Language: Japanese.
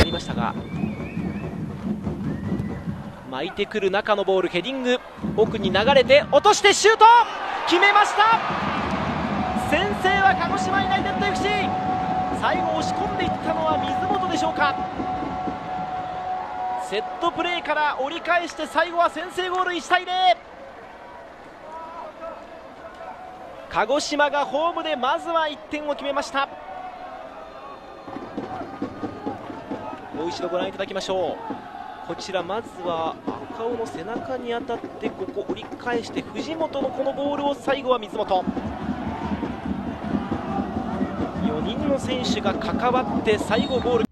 りましたが、巻いてくる中のボール、ヘディング、奥に流れて落としてシュート、決めました。先制は鹿児島ユナイテッド FC。 最後押し込んでいったのは水本でしょうか。セットプレーから折り返して最後は先制ゴール。1対0。鹿児島がホームでまずは1点を決めました。もう一度ご覧いただきましょう。こちらまずは赤尾の背中に当たってここ折り返して藤本のこのボールを最後は水本。4人の選手が関わって最後ゴール。